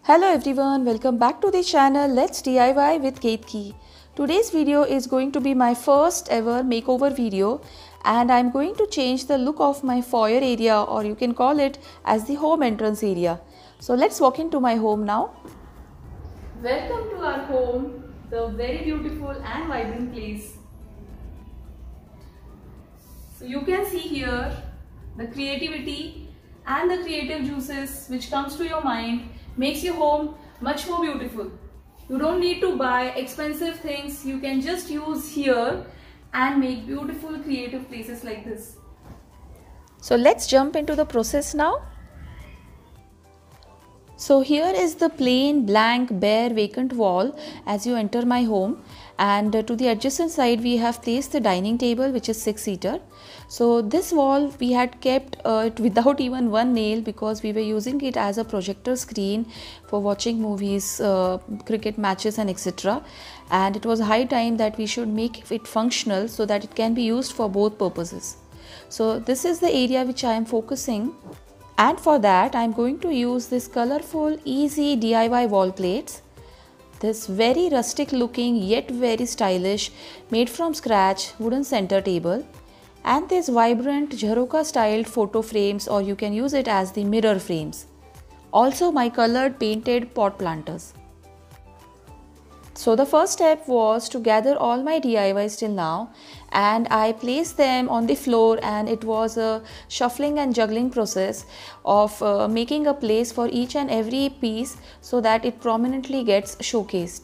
Hello everyone, welcome back to the channel Let's DIY with Kate. Today's video is going to be my first ever makeover video and I'm going to change the look of my foyer area, or you can call it as the home entrance area. So let's walk into my home now. Welcome to our home, the very beautiful and vibrant place. So you can see here the creativity and the creative juices which comes to your mind makes your home much more beautiful. You don't need to buy expensive things. You can just use here and make beautiful creative places like this. So let's jump into the process now. So here is the plain, blank, bare, vacant wall as you enter my home, and to the adjacent side we have placed the dining table, which is 6-seater. So this wall we had kept it without even one nail because we were using it as a projector screen for watching movies, cricket matches and etc. And it was high time that we should make it functional so that it can be used for both purposes. So this is the area which I am focusing. And for that I am going to use this colorful, easy DIY wall plates. This very rustic looking yet very stylish, made from scratch wooden center table. And this vibrant Jharoka styled photo frames, or you can use it as the mirror frames. Also my colored painted pot planters. So the first step was to gather all my DIYs till now, and I placed them on the floor, and it was a shuffling and juggling process of making a place for each and every piece so that it prominently gets showcased.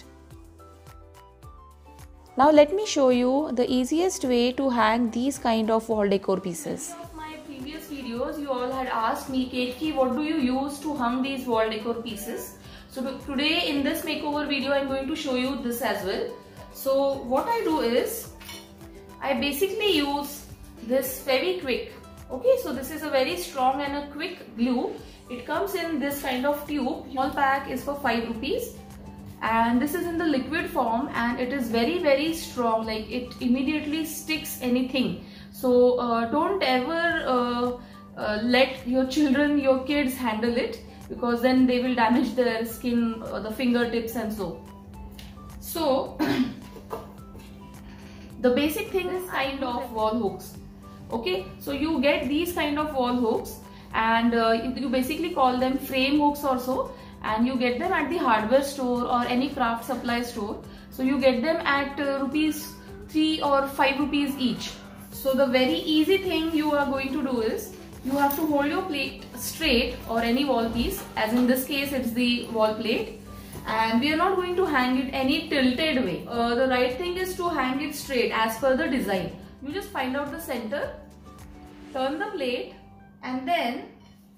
Now let me show you the easiest way to hang these kind of wall decor pieces. In one of my previous videos you all had asked me, Kate, what do you use to hang these wall decor pieces? So today in this makeover video I am going to show you this as well. So what I do is I basically use this Fevikwik. Okay, so this is a very strong and a quick glue. It comes in this kind of tube. Small pack is for 5 rupees. And this is in the liquid form, and it is very strong, like it immediately sticks anything. So don't ever let your children, your kids handle it, because then they will damage their skin, the fingertips and so. So the basic thing is kind of wall hooks. Okay, so you get these kind of wall hooks, and you basically call them frame hooks or so, and you get them at the hardware store or any craft supply store. So you get them at rupees 3 or 5 rupees each. So the very easy thing you are going to do is you have to hold your plate straight, or any wall piece, as in this case it's the wall plate, and we are not going to hang it any tilted way. The right thing is to hang it straight as per the design. You just find out the center, turn the plate, and then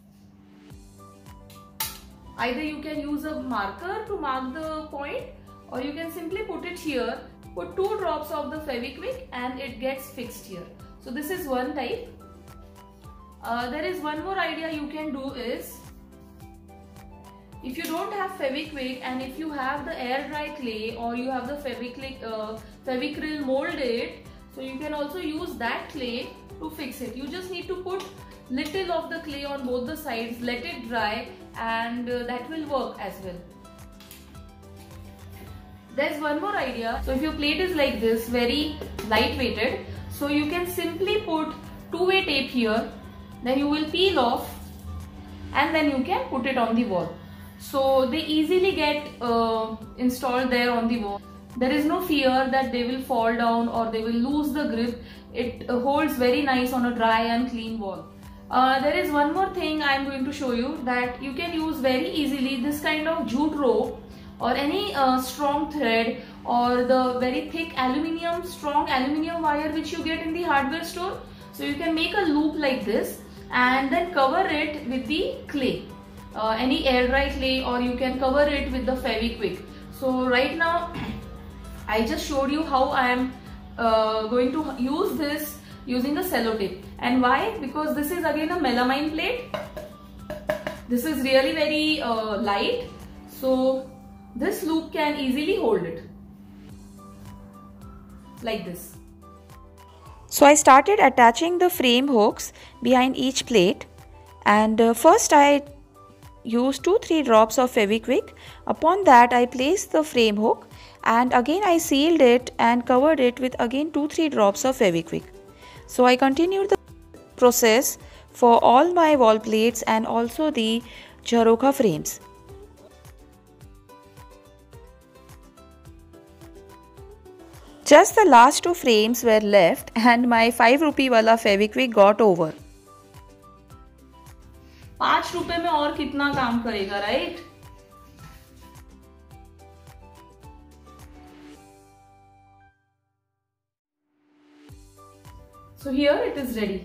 either you can use a marker to mark the point, or you can simply put it here, put 2 drops of the Fevikwik and it gets fixed here. So this is one type. There is one more idea you can do is, if you don't have Fevikwik and if you have the air dry clay, or you have the Fevicryl molded, so you can also use that clay to fix it. You just need to put little of the clay on both the sides, let it dry, and that will work as well. There's one more idea. So if your plate is like this, very light weighted, so you can simply put 2-way tape here, then you will peel off and then you can put it on the wall. So they easily get installed there on the wall. There is no fear that they will fall down or they will lose the grip. It holds very nice on a dry and clean wall. There is one more thing I am going to show you, that you can use very easily this kind of jute rope or any strong thread, or the very thick strong aluminium wire which you get in the hardware store. So you can make a loop like this and then cover it with the clay, any air dry clay, or you can cover it with the Fevikwik. So right now I just showed you how I am going to use this using a sellotape. And why? Because this is again a melamine plate. This is really very light, so this loop can easily hold it like this. So I started attaching the frame hooks behind each plate, and first I use 2-3 drops of Fevikwik. Upon that I placed the frame hook and again I sealed it and covered it with again 2-3 drops of Fevikwik. So I continued the process for all my wall plates and also the Jharokha frames. Just the last 2 frames were left and my 5 rupee wala Fevikwik got over. 5 रुपए में और कितना काम करेगा, right? So here it is ready.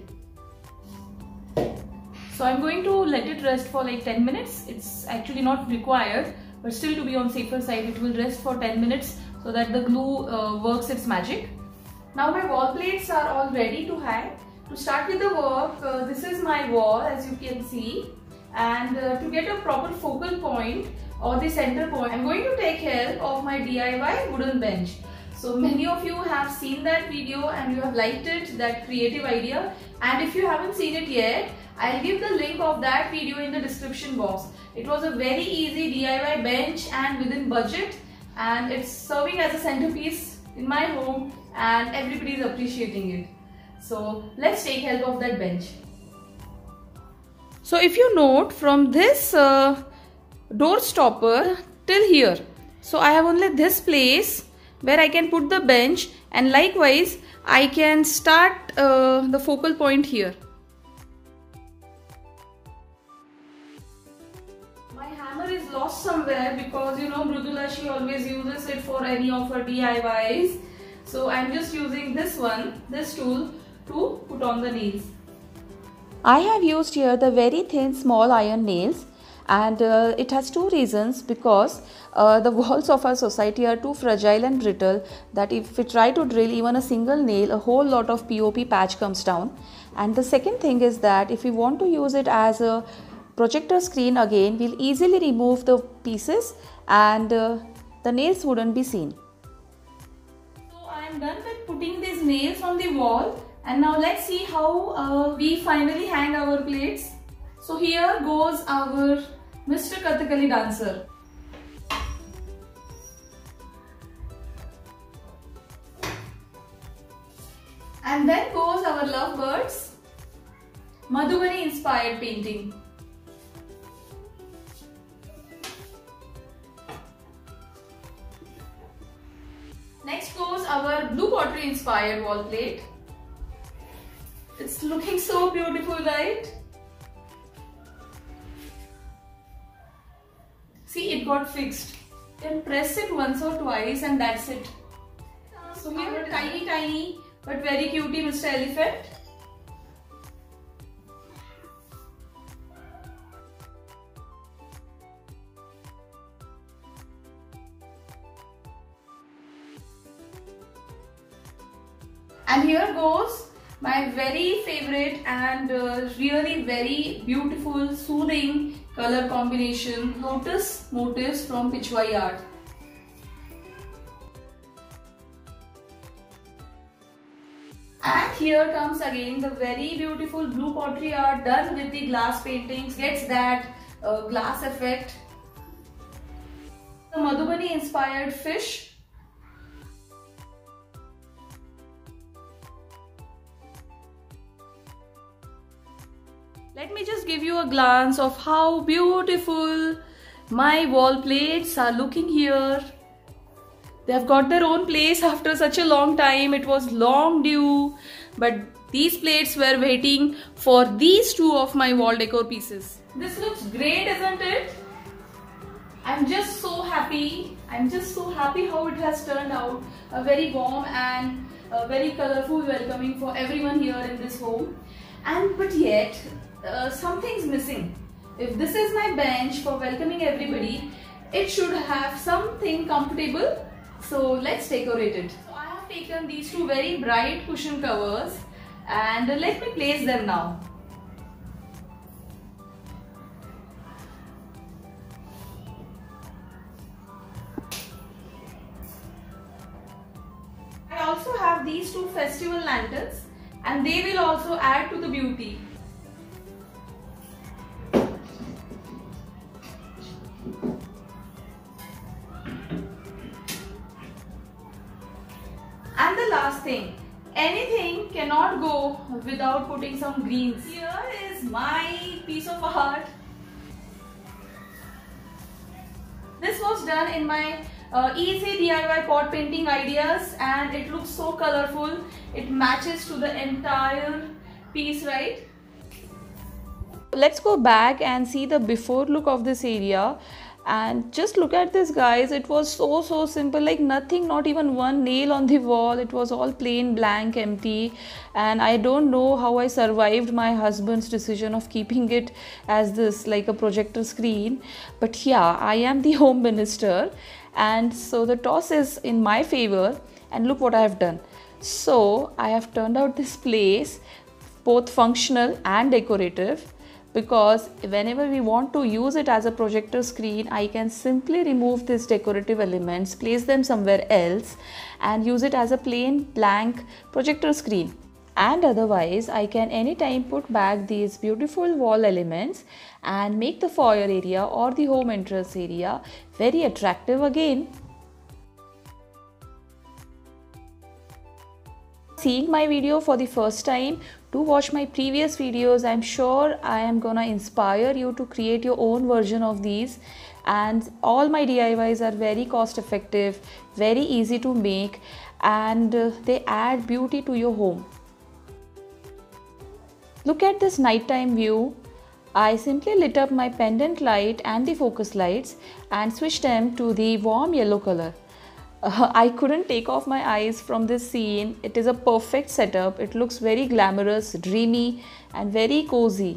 So I'm going to let it rest for like 10 minutes. It's actually not required, but still to be on safer side, it will rest for 10 minutes so that the glue works its magic. Now my wall plates are all ready to hang. To start with the work, this is my wall as you can see, and to get a proper focal point or the center point, I'm going to take help of my DIY wooden bench. So many of you have seen that video and you have liked it, that creative idea, and if you haven't seen it yet, I'll give the link of that video in the description box. It was a very easy DIY bench and within budget, and it's serving as a centerpiece in my home and everybody is appreciating it. So let's take help of that bench. So if you note from this door stopper till here, so I have only this place where I can put the bench, and likewise I can start the focal point here. My hammer is lost somewhere because you know Mrudula, she always uses it for any of her DIYs. So I'm just using this one, this tool, to put on the nails. I have used here the very thin small iron nails, and it has 2 reasons, because the walls of our society are too fragile and brittle that if we try to drill even a single nail, a whole lot of POP patch comes down. And the second thing is that if we want to use it as a projector screen again, we'll easily remove the pieces and the nails wouldn't be seen. So I am done with putting these nails on the wall, and now let's see how we finally hang our plates. So here goes our Mr. Kathakali dancer. And then goes our lovebirds, Madhubani inspired painting. Next goes our blue pottery inspired wall plate. It's looking so beautiful, right? See, it got fixed. You can press it once or twice and that's it. So here, tiny but very cutie Mr. Elephant. And here goes my very favorite and really very beautiful, soothing color combination, lotus motifs from Pichwai art. And here comes again the very beautiful blue pottery art done with the glass paintings, gets that glass effect. The Madhubani inspired fish. Let me just give you a glance of how beautiful my wall plates are looking here. They have got their own place after such a long time. It was long due, but these plates were waiting for these 2 of my wall decor pieces. This looks great, isn't it? I'm just so happy. I'm just so happy how it has turned out. A very warm and very colorful welcoming for everyone here in this home. But yet, something's missing. If this is my bench for welcoming everybody, it should have something comfortable. So let's decorate it. So I have taken these 2 very bright cushion covers and let me place them now. I also have these 2 festival lanterns and they will also add to the beauty. last thing. Anything cannot go without putting some greens. Here is my piece of art. This was done in my easy DIY pot painting ideas, and it looks so colorful. It matches to the entire piece, right? Let's go back and see the before look of this area. And just look at this, guys. It was so simple, like nothing, not even one nail on the wall. It was all plain, blank, empty. And I don't know how I survived my husband's decision of keeping it as this, like a projector screen. But yeah, I am the home minister, and so the toss is in my favor. And look what I have done. So I have turned out this place both functional and decorative, because whenever we want to use it as a projector screen, I can simply remove these decorative elements, place them somewhere else, and use it as a plain blank projector screen. And otherwise, I can anytime put back these beautiful wall elements and make the foyer area or the home entrance area very attractive again. Seeing my video for the first time, do watch my previous videos. I'm sure I am gonna inspire you to create your own version of these. And all my DIYs are very cost effective, very easy to make, and they add beauty to your home. Look at this nighttime view. I simply lit up my pendant light and the focus lights and switched them to the warm yellow color. I couldn't take off my eyes from this scene. It is a perfect setup. It looks very glamorous, dreamy, and very cozy.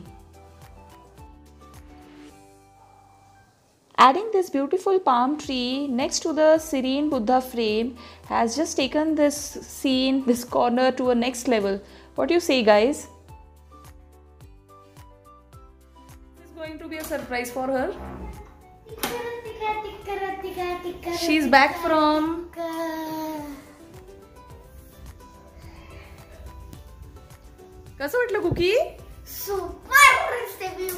Adding this beautiful palm tree next to the serene Buddha frame has just taken this scene, this corner, to a next level. What do you say, guys? This is going to be a surprise for her. She's back from कसं वाटलं कुकी? Super!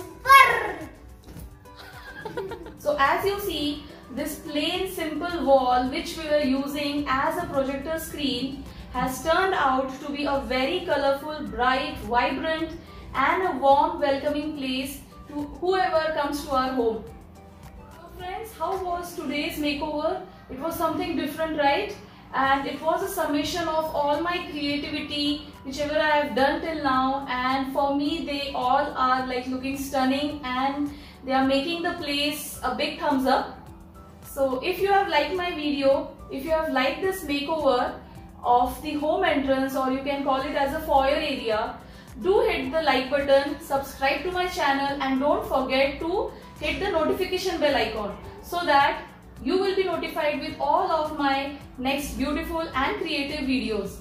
So as you see, this plain simple wall which we were using as a projector screen has turned out to be a very colorful, bright, vibrant and a warm welcoming place to whoever comes to our home. Friends, how was today's makeover? It was something different, right? And it was a summation of all my creativity whichever I have done till now, and for me they all are like looking stunning and they are making the place a big thumbs up. So if you have liked my video, if you have liked this makeover of the home entrance, or you can call it as a foyer area, do hit the like button, subscribe to my channel, and don't forget to hit the notification bell icon so that you will be notified with all of my next beautiful and creative videos.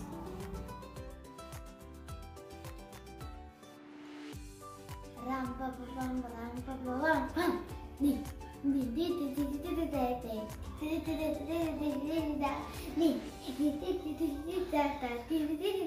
Ram